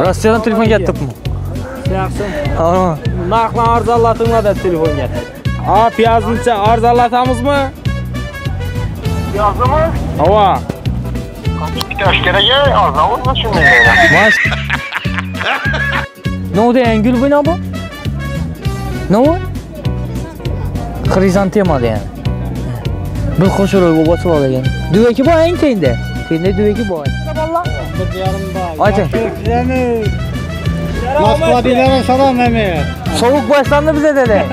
Rossiyadan telefon kelibmi? Yaxshi. Ha. Narxni arzonlatinglar telefon keldi. Ha, piyozni arzonlatamizmi? Piyozni? Hava. Kaç kereye arzon mu şimdi? Mas. Ne oldu Engül bu ne bu? Ne o? Krizantema yani. Bir koşuyor bu batı var yani. Düveki bu en keyinde. Keyinde düveki bu. Valla. Hadi. Moskva dilere selam Mehmet. Soğuk başlandı bize dedi.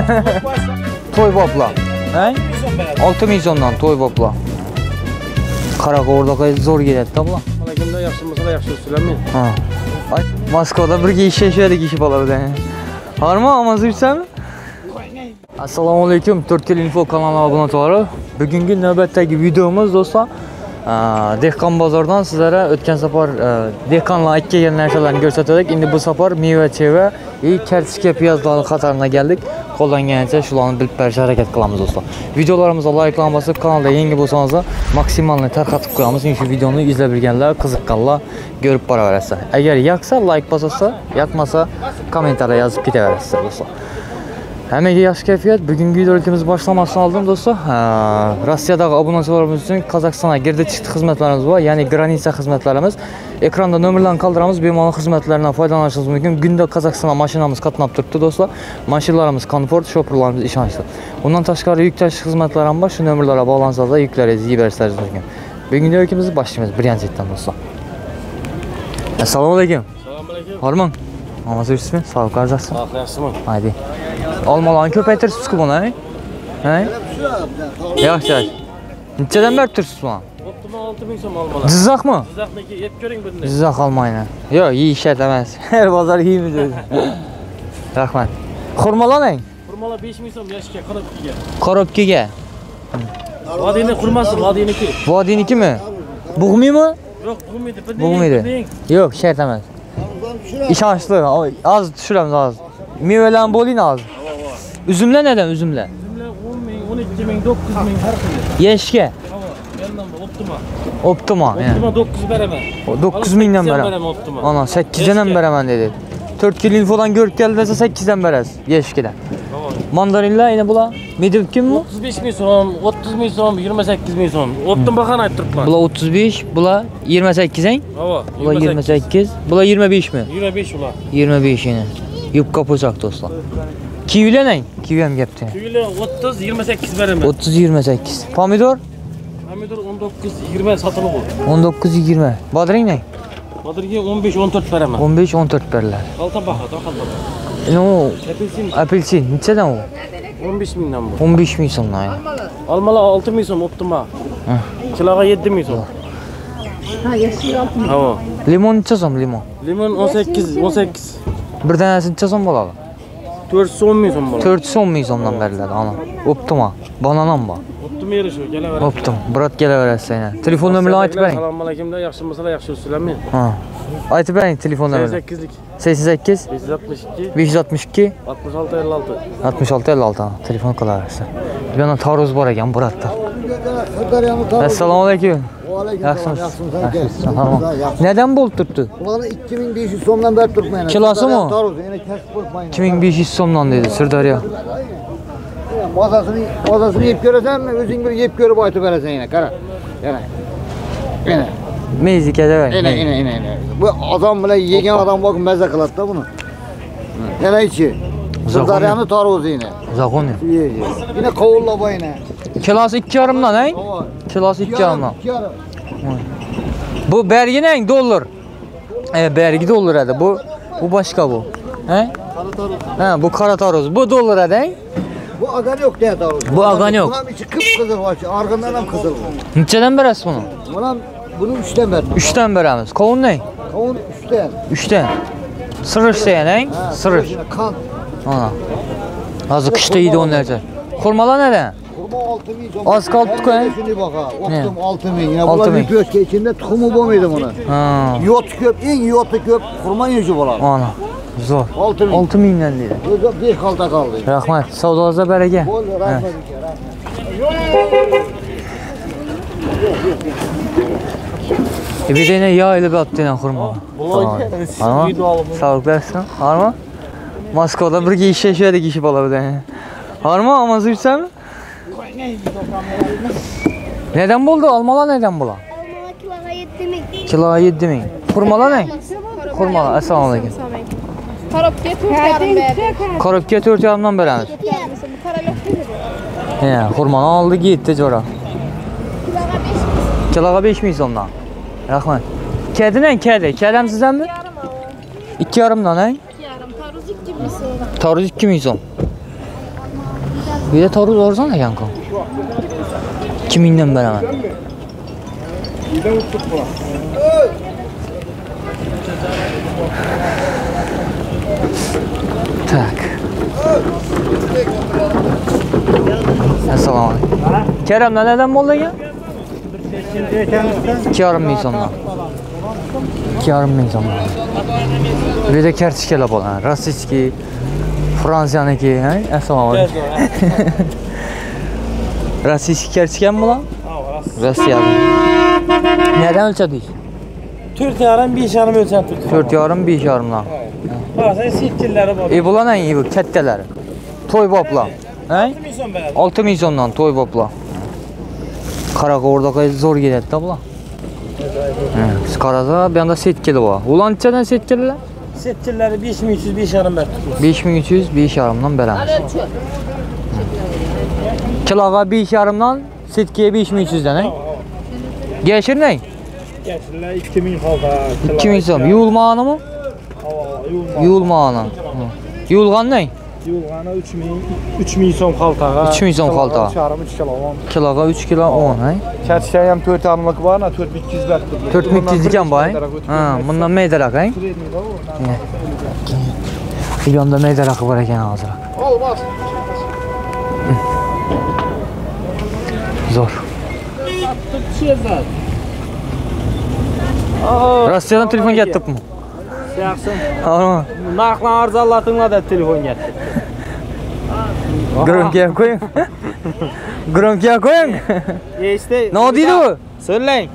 Toy bopla. He? 6 milyondan toy bopla. Karakoğurda zor geldi tabla. Malakimde yaxshimisa yaxshi söylemeyin. Ha. Ay, Moskvada bir iş yaşadık işi falan yani. Var mı amazı mi? Assalomu alaykum, 4 info kanalına abone olun. Bugünkü navbatdagi videomuz do'stlar, Dehqon bozordan sizlere o'tgan safar dehqonlar aytib kelgan narsalarni ko'rsatdik. Endi bu safar meva-cheva va kartoshka piyozlar qatoriga keldik. Qo'llanganicha shularni bilib berishga harakat qilamiz do'stlar. Videolarimizni like bosib, kanalda yangi bo'lsangiz maksimalni tarqatib qo'yamiz. Shu videoni izlab bilganlar, qiziqqanlar ko'rib boraverasizlar. Agar yoqsa like bosasa, yoqmasa kommentarda yozib ketaverasizlar do'stlar. Hammaga yaxshi kayfiyat. Bugungi videolarimizni boshlamasdan oldin do'stlar, Rossiyadagi obunachilarimiz uchun Qozog'istonga girdi chiqdi xizmatlarimiz bor, ya'ni granitsa xizmatlarimiz. Ekranda nomerlarni qoldiramiz, bemalol xizmatlardan foydalanishingiz mumkin. Kunda Qozog'istonga mashinamiz qatnab turibdi do'stlar. Mashinalarimiz komfort, shoferlarimiz ishonchli. Undan tashqari yuk tashish xizmatlari ham bor. Shu nomerlarga bog'lansangiz yuklaringizni yeberishingiz mumkin. Bugungi videolarimizni boshlaymiz birinchidan do'stlar. Assalomu alaykum. Assalomu alaykum. Hormon. Namaz öğretsin, sağ ol kardeşim. Sağ olasın. Haydi. Olmalarını köpeytirsiz ki buna, he? Yaxşı, yaxşı. Neçeden beri tursiz buna? Optima 6000 so'm olmalar. Jizzax mı? Jizzaxniki yeb ko'ring bunday. Jizzax olmayın. Yo'q, iyi iş etemez. Her pazar yiyimiz o'zi. Rahmat. Xurmalar ne? Xurmalar 5000 so'm yashga, korobkaga. Korobkaga. Vodiyni xurmasi, vodiyiniki. Vodiyiniki mi? Bug'miymi? Yo'q, bug'maydi. Bug'maydi. Yo'q, şey etemez. İşançlı. Az düşüremiz az. Meyvelerin boluyun az. Üzümle neden üzümle? Üzümler 10 000, 12 000, 9 000 her türlü. Yeşke. Yandan da Optima. Optima. Optima 9 veremem. 9 mindən verəm. Optima. Ana 8'den veremem dedi. 4 yıl infodan görüp geldi dese 8'den verəz. Yeşkeden. Mandarinler yine bula. Midib kim mi? 35 bin so'm, 30 bin so'm, 28 bin so'm. Optim bakan ayttiribman. Bula 35, bula 28 en? Hava. Bula 28, bula 25 mi? 25 ulan. 25 yine. Yupka poçak dostlar. Kiviler ne? Kivi hem yaptı. Kiviler 30, 28 veremem. 30, 28. Pomidor? Pomidor 19, 20 satılık o. 19, 20. Badrin ne? Badırga 15, 14 veremem. 15, 14 verirler. Kalta baka, kalta. Ne o? Apelsin. Apelsin. Neçeden o? 15 binden bu. 15 bin sonuna ya. Almalı 6 bin so'm Optima. Kiloga 7 bin so'm. Ha, yeşil altın. Hava. Limon neçe son limon? Limon 18, 18. Bir tanesi neçe son bolalı? 410 bin so'm bolalı. 410 bin sondan verirler ana. Optima. Bananam var. Optima yeri şu, gele ver. Optim. Bırak geleverəsən yəni. Telefon nömrəni aytıb bərin. Salam aleyküm de yaxşı mısala yaxşı söylemeyin. Ha. Aytıb bərin telefon nömrəni. 88'lik. 88 562 562 66 56. 66 56 ana. Telefon qalaversən. Bir yana taruz var ekan Muratda. Assalomu alaykum. Yaxşımısınız? Tamam. Neden bol tuttu? Bunları 2500 somdan beri tutmayın. Kilosu mu? Taroz, yine kesip koymayın. 2500 somdan dedi Sırdarya. Mazasını yiyip göresen mi? Özün bir yiyip görüp ayıtıp veresen yine. Kara. Yine. Mezikede ver. Yine. Bu adam bile yegen adam bakın meze kılat da bunu. Yine içi. Sırdaryanı taroz yine. Zakon. Yine kavulla bu yine. Kilosu 2,5'dan he? Kilosu 2,5'dan. Bu bergi ne? Dolar. Bergi dolar hadi. Bu başka bu. He? Ha, bu kara taroz. Bu dolar hadi. Bu agan yok diye taroz. Bu agan yok. Bunun içi kıpkızıl var. Argından hem kızıl var. Neçeden berəs bunu? Bunu 3'ten verdim. 3'ten berəmiz. Kavun ne? Kavun 3'ten. 3'ten. Sırış isteyen he? Sırış. Kan. Ana. Azı kışta yedi onun necə. Kurmalar neden? Kurma 6000. Az kaldı koyun. Şimdi bak ha. Ne? Optum 6000. Yine 6000. bunlar bir pöske içinde tuhumu bu muydu bunu? Ha. Yot köp, en yotu köp kurma yüzü bular. Ana. Zor. 6000. 6000'den dedi. Burada bir kalta kaldı. Rahmet. Savdanıza bərəkə. Bol rahmet. Bir tane yağ ile bir attığına hurma. Tamam. Sağlık versin. Harma. Moskovda bir iş yaşadık işi bala bir tane. Harma amazı içsen mi? Neden buldu? Almalar neden bula? Almalar kiloğa 7.000. Kiloğa 7.000. Hurmalar ne? Hurmalar. Assalamu alaikum. Korobga 4,5 berdi. Korobga 4,5dan beramiz. Bu qaraloq dedi. He, hurmani oldi gitti jo'ra. Kiloga 5 ming so'mdan. Rahmat. Kedi ne? Kedi. Kedam sizdanmi? 2,5dan, ha? 2,5. Tarvuz 2 ming so'm. Tarvuz 2 ming so'm. Bir de tarvuz arzon ekan-ku. 2 mingdan beraman. Tak. Assalomu alaykum. Keramdan neden bo'ldi ekan? 2,5 ming so'mdan. 2,5 ming so'mdan. Bir de kartishkalar bor. Rossiyskiy, Fransiyaniki, ha? Assalomu alaykum. Rossiyskiy kartishkami bular? Rossiya. Nereden ölçediniz? 4,5-5,5 ölçen tuttu. 4,5 5,5'dan. Bazen sitçilleri var. Bular ne bu kattalar? Toy boplar. Ha? 6 ming so'm beradi. 6 ming so'mdan toy boplar. Qaraqo'rda zo'r keladi-da bular. Biz qarasa, bu yoqda setkili bor. Ular nechadan setkililar? Sitçilleri 5,300 5,5 berdi. 5300 5,5dan beramiz. Kiloga 5,5dan, setkiga 5300dan, ha? Geçir ne? Geçirler 2 ming qalda. 2 ming so'm. Yuvilmaganimi? Yuvilmagan. Yuvilgan ne? Yulğana 3 ming so'm qaltaga. 3 ming so'm qaltaga. 3,5 kilo. Kiloga 3 kilo 10, ha? Kertişken hem 4,5'lık var, 4,200 berdi. 4200 ekan bu, ha? Ha, bundan meydarak, ha? Bir yanda meydarakı var ekan hozir. Olmaz. Zor. Rossiyadan telefon getdikmi? Yaxshi. Hamma. Narxni arzonlatinglar deb telefon getdi. Gромкий qo'ying. Gромкий qo'ying. İşte. Ne deydi bu? Söyleyin.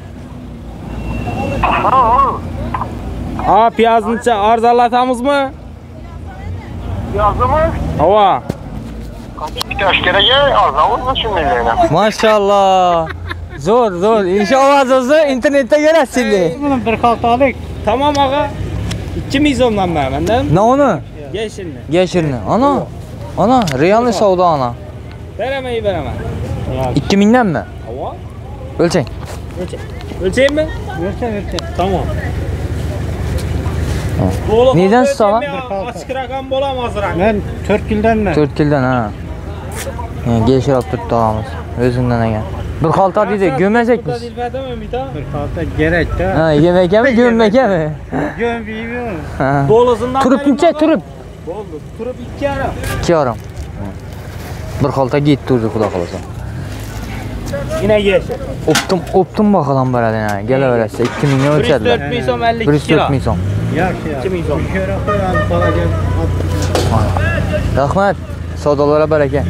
Aa piyazınca arzonlatamiz mı? Yazdı mı? Hava. Bitti aşkereye arzavuz mu şimdi yani? Maşallah. Zor. İnşallah olsa internette görersin. Bunun bir kaltalık. Tamam ağa. 2 ming so'mdan benden. Ne onu? Yeşilni. Geçirini. Ana, realni savdo ana. Veremey. 2000'den mi? Hava. Ölçek. Ölçeyim mi? Ölçeyim. Tamam. Neden sağ? Açık rakam bolamaz rakam. Ben 4 yıldan mı? 4 kilden ha. Geçir alıp tuttu ağamız. Özünden ekan. Bir kalta dedi, gömecek misin? Bir Kalta gerek de. Ha, yemek mi, gömmek mi? Gömbeyi Ha. Doluzundan Turup neçe, turup? Oldu. Turup 2 ara. 2,5. Bir kalta gitti durdu xudo xolasa. Yine yeşil. Optum bakalım beraber yani. Geleverse 2000 ne ölçediler? 4 ming so'm 52 kilo. 4 ming so'm. Yaxshi. 2 ming so'm. Şöyle koyalım para gel. Rahmat. Savdolara baraka.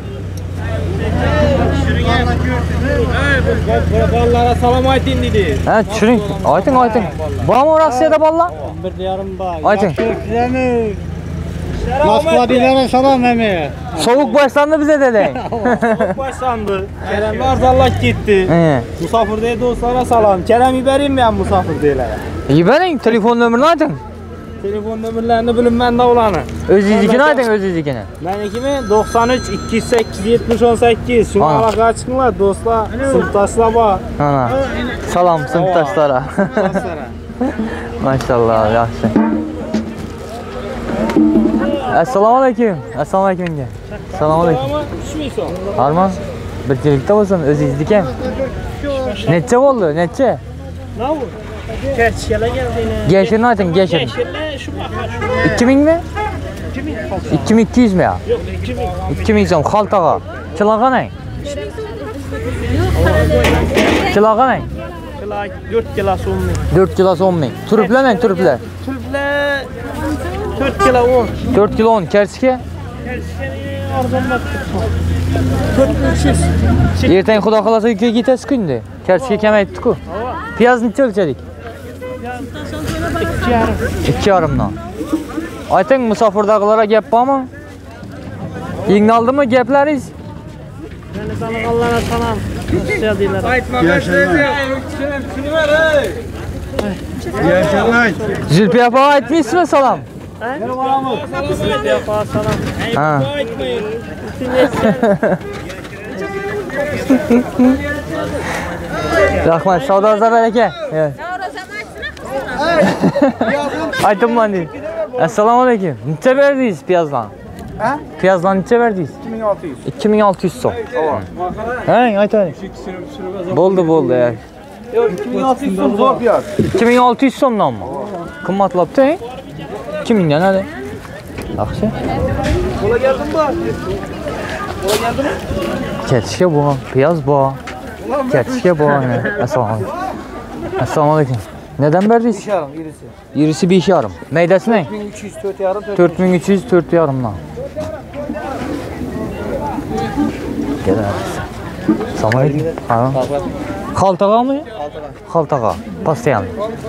Ballara salam aytın dedi. Ha, tushuring. Ayting. Bormi Rossiyada bolalar? 1,5 bar. Ayting. Sizlarni Moskvadagilarga salom meme. Sovuq boshlandi bize dedi. Başlandı. Kerem arzallat gitti. He. Musafir dedi dostlara salam. Kerem'i vereyim ben musafir deylere. Bering, telefon nomerini ayting. Telefon nömrələrini bilim mən də olanı. Özünüzünkini ayting, özünüzünkini. Mənimki mi? 93 208 70 18. Şuna Ana. əlaqə çıxınlar dostlar. Sınıfdaşlar var. Ana. Salam sınıfdaşlara. Dostlara. Maşallah, yaxshi. Assalomu alaykum. Assalomu alaykum. Assalomu alaykum. Ama 3 ming so'm. Arman, birchilikda bo'lsin, o'zingizniki. Necha bo'ldi? Necha? Ne bu? Kertişkele geldiğine. Geçirini ayting, geçirini. Geçirle şu baka şu. 2000 mi? 2000. 2200 mi ya? Yok 2000. 2000 so'm xaltaga. Kiloga ne? Kiloga ne? Kilo 4 kilo so'mni. 4 kilo 10 ming. Turuplar ne? Turuplar. Turplar 4 kilo 10. 4 kilo 10 kertishka. Kertişkele arzonlab turibman. 4300. Ertang xudo xolasa uyga ketasiz-ku endi. Kertishka kamayibdi-ku. Hava. Piyaz neçe ölçedik? 2,5'dan. Ayting musofirdagilarga gap bormi? Yengni oldimi gaplariz? Yani sana Allah'a salam. Nasıl deyirlər? Zülfiye apa aytmaysizmi salom? Yapar salam. Ha. Rahmat, savdoza baraka. Evet. Aytım ben değil. Assalomu alaykum. Necha berdingiz piyazdan? Ha? Piyazdan necha berdingiz? 2600. 2600 so'm. Ha, aytaylik. Bo'ldi ya. 2600 so'm zo'r piyaz. 2600 so'mdanmi? Qimmatlabdi. 2000 dan hadi. Yaxshi. Qo'la geldin mi? Qo'la geldin mi? Ketishga bu, piyoz bu. Ketishga bu. Assalomu alaykum. Assalomu alaykum. Neden verdiniz? 5,5 irisi. Yirisi 5,5. Meydası ne? 1300 4,5. 4300 4,5'dan. Gel abi. Assalomu alaykum. Ha. Xaltaga mı? Xaltaga. Pastayan.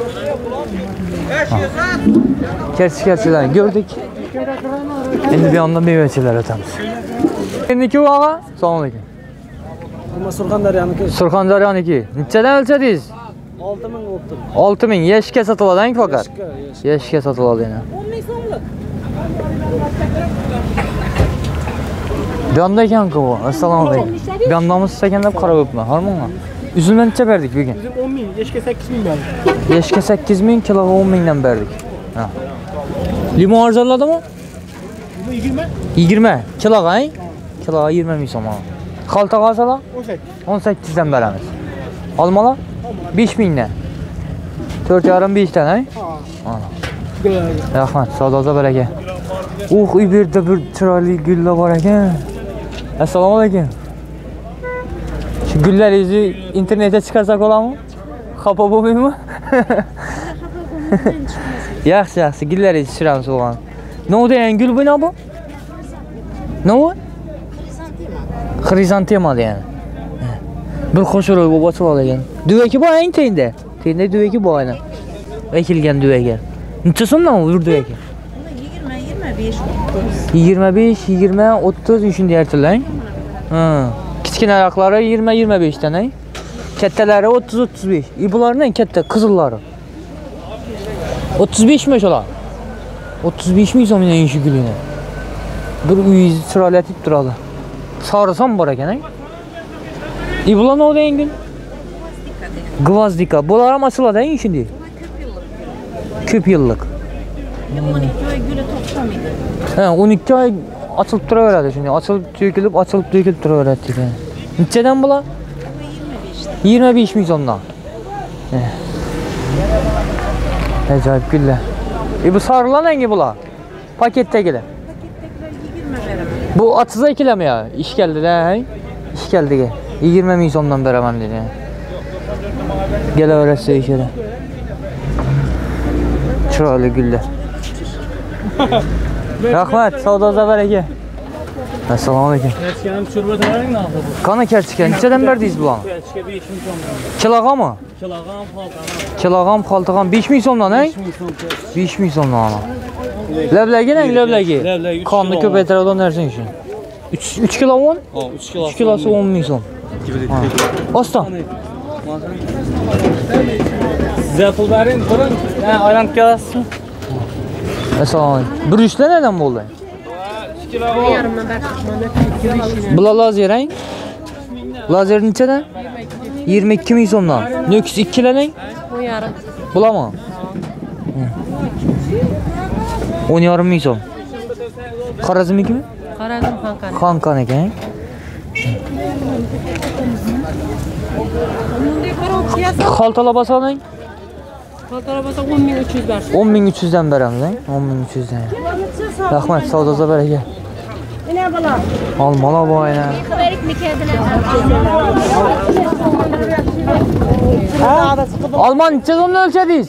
Gerçekten gördük. Şimdi bir anda meyveçiler ötemiz. Şimdiki ağa. Assalomu alaykum. Ama Surxondaryo'niki. Surxondaryo'niki. Nechadan ölçediz? 6000 oldu. 6000 yeşke satıladan fakat. Yeşke satıladı yine. 10 so'mlik. Bir anda ekan ki bu. Assalomu alaykum. Bir andamız sekendep qarab öpme. Harmon mu? Üzümden neçe verdik bugün? Bizim 10.000, yeşke 8.000 verdik. Yeşke 8000, kiloga 10.000'den verdik. Ha. Limon arzaladı mı? Bu 20. 20. Kiloga he? Kiloga 20 mi soma? Xaltaga alsala? 18. 18'den veremiz. Almalar? 5000'den. 4,5-5'ten he? Ha. Rahmat, savdoza baraka. U yerda bir chiroyli gullar bor ekan. Assalomu alaykum. Şu gullarınızı internete çıkarsak olamı? Xafa bo'lmaymi? Yaxshi, gullarınızı tushiramiz o'g'an. Ne degan gul bu ne bu? Ne bu? Xrizantema degan. Bir qo'shirib bo'lib ochib olgan. Duvaki bu eng tengda. Tengda duvaki bu aynan. Ekilgan duvaki. Necha so'mdan bu duvaki? 25, 20, 30 shunday aytilgan. Ha. Kichkina oyoqlari 20-25 dan, ay. Kattalari 30-35. Bularning katta qizillari. 35 mi shular? 35 mi so'mdan shu gulini? Bir uyingizni chiroylatib turadi. Sarısan bor ekan, ay. Bular ne degan gul? Gvazdika. Bular ham ochiladi, shunday. Ko'p yillik. 12 oy guli to'xtamaydi. Ha, 12 oy açılıp turaveradi shunday. Açılıp dökülüp turaveradi degan. Nechadan bular? 25 ming so'mdan. Ajoyib gullar. Bu sarılan hangi bular? Paketdagilar. Bu açıza ikilemi ya. İş geldi de, iş geldi. 20 ming so'mdan beraman dedi. Kelaverasiz ishga. Chiroyli gullar. Rahmat, savdoza baraka. Assalomu alaykum. Kerçkenim çorba tayarın ne yapalım? Qani kerchka, nechadan berdingiz bularni? Kerçke 5.000 so'm. Kilogami? Kilogam faltana. Kilogam, xaltagam 5 ming so'mdan, ay? 5 ming so'mdan ana. Lablagi nang, lablagi. Qonni ko'paytiradigan narsa uchun. 3 kilo 10? 3 kilo. 3 kilosi 10 ming so'm. Oston. Size pul verin, durun. Ayran kelasizmi? Assalomu alaykum. Bir ishlar nereden bo'ldi? 2 kilo. Bular lazer, ay? Lazer nechadan? 22 ming so'mdan. Nökis 2 kiloning? 10,5. Bularmi? 10,5 ming so'm. Qarazimnikimi? Qarazim xanqani. Xanqan ekan. Xaltalab olsang? Xaltalab olsa 10.300 bersin. 10.300 dan beramiz, ha? 10.300 dan. Rahmat, savdoza baraka. Ine bola. Almalar bu ayna. Alman necha so'mdan o'lchadingiz?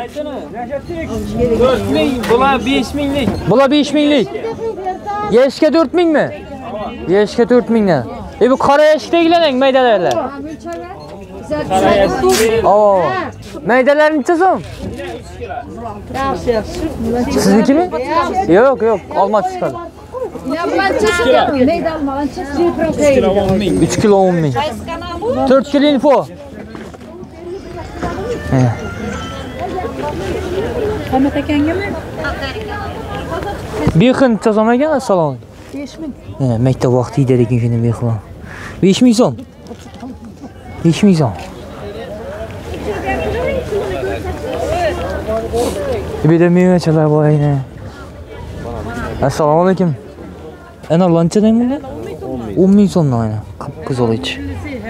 4.000, bular 5.000'lik. Bular 5 minglik. Yeshga 4 mingmi? Yeshga 4 mingdan. Bu qora yeshikdagilar maydadagilar. Oo. Meydelerini çözüm. Sizinki mi? Yok yok. Olmaz çıkalım. 3 kilo 10 bin. 4 kilo info. Bir gün çözüm ekan salon. 5 bin. Mektep vakti giderik şimdi bir gün. 5 bin son. 5 bin son. Bir de meyve çalar bu yine. Assalamu alaikum. En Allah'ınca değil mi? 10 bin sonuna aynı. Kıpkızıl hiç.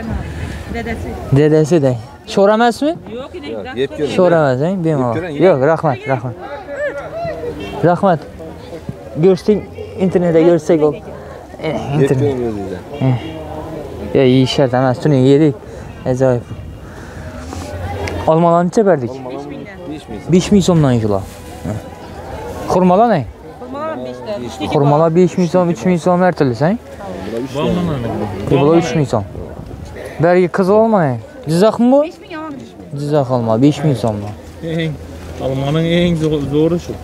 Dedesi de. Şoramaz mı? Yok, Şoramaz değil mi? Benim Allah. Yok, rahmet, rahmet. Rahmet. Görsek, internette görsek ol. İnternet. Ya iyi işler demez. Tunu yedik. Acayip. Almalarını çeperdik. 5 bin sondan yıkıla. Kurmalar ne? Kurmalar 5 bin son, 3 bin son her türlü sen? Bu 3 bin son. Belki kızıl olma ne? Cizak mı bu? Cizak olma, 5 bin son mu? Almanın en zoru şu.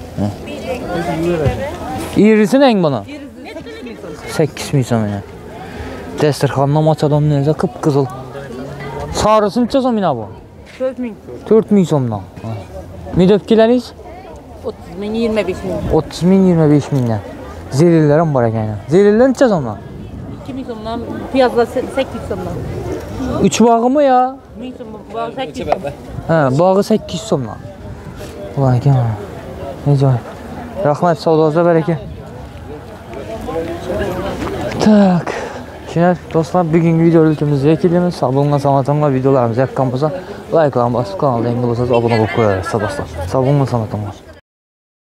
İrisi ne bana? 8 bin son ya. Destirxanına maç adam nerede? Kıpkızıl. Sarısını çözüm yine bu. 4 bin sondan. Ne döpkileriz? 30 bin 25 bin. 30 bin 25 binden. Zelillerim var yani. Zelillerini çöz ondan. 2 bin sonundan piyazda 8 sonundan. 3 bağı mı ya? 1000 sonundan 8 He, bağı 8 sondan. Vay gel. Ne acayip. Rahmet savdozda bereket. Tak. Şimdi dostlar bugünkü video ülkemizde ekilimiz. Sabunla sanatamla videolarımız yakın olsa like basıp kanalda engel olsanız abone olup koyarız dostlar. Sabunla sanatamla.